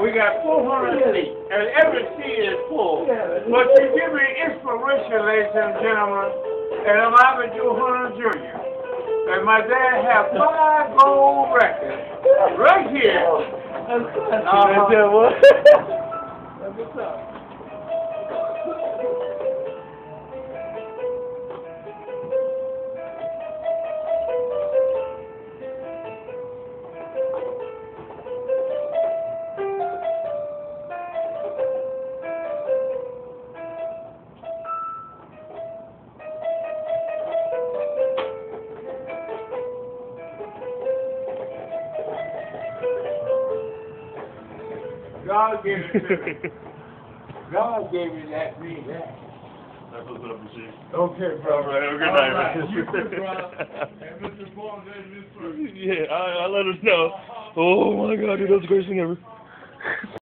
We got 400 seats, and every seat is full. But you give me inspiration, ladies and gentlemen, and I'm Avenue Hunter Jr. And my dad have 5 gold records right here. That's what's up. God gave it to me. God gave me that, me that. That's what's up, Chief. Okay, bro. All right, have a good night, man. You too, bro. And Mr. Bond, Yeah, I let us know. Oh my God, dude, that was the greatest thing ever.